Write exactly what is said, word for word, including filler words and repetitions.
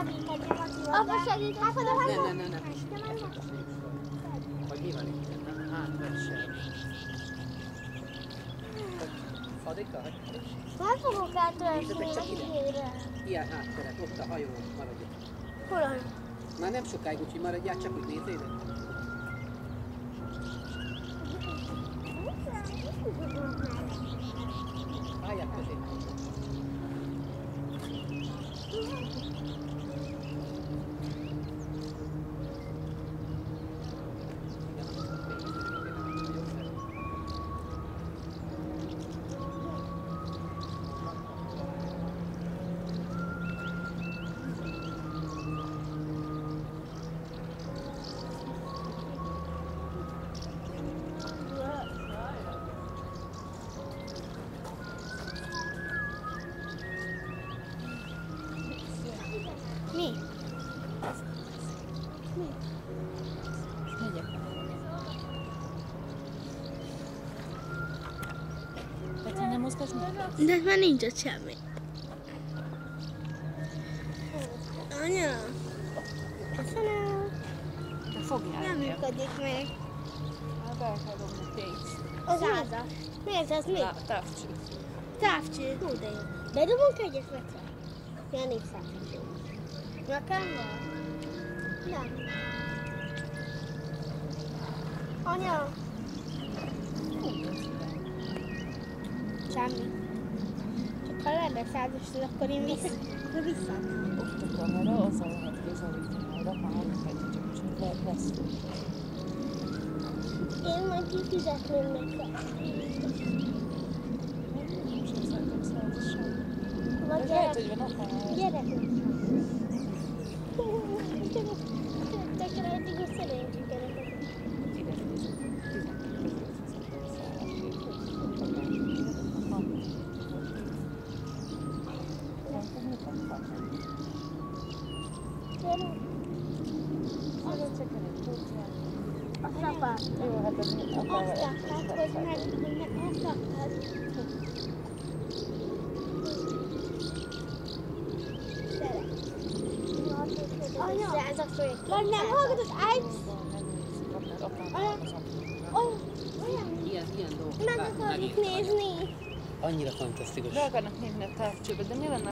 segíteni, apa segít, apa de Nem, nem, nem, nem. Vagy mi van itt? Hátvessel. Fadika, hogy? Nem fogok átölni Nézzetek csak a ide. hídére. Ilyen hátteret, ott a hajó maradjon. Hol a hajó? Már nem sokáig, úgyhogy maradjál, csak úgy nézzél ide. Álljál közé. Mi? Mi? Most megyek. Peti, nem mozgass meg? De már nincs ott semmi. Anya! Köszönöm! De fogjál. Nem működik meg. Hát be kell dobni pénzt. Az százas. Miért ez mi? Távcső. Távcső. Hú, de jó. Bedobunk egyet vecre? Ja, nincs távcső. Nekem van? Nem. Anya! Semmi. Csak ha lenne százas, akkor én vissza. Akkor vissza. Ott a kamera, azzal lehet közelíteni a rapának, egy csak most lehet lesz. Én majd kifizetném neked. Most nem szeretem százasan. Vagy De lehet, hogy van akár. gyerek. Tekre eddig úgy szerencsük gyerekek. Ide nézzük. Gyerek. Azt apád. Jó, hát ez akár Azt akartad, hogy meg, hogy meg azt akartad. Anya, vagy nem hallgatod, egy... Olyan, Ilyen, ilyen dolgok. meg akarjuk nézni. Annyira fantasztikus. Be akarnak nézni a távcsőbe, de mi lenne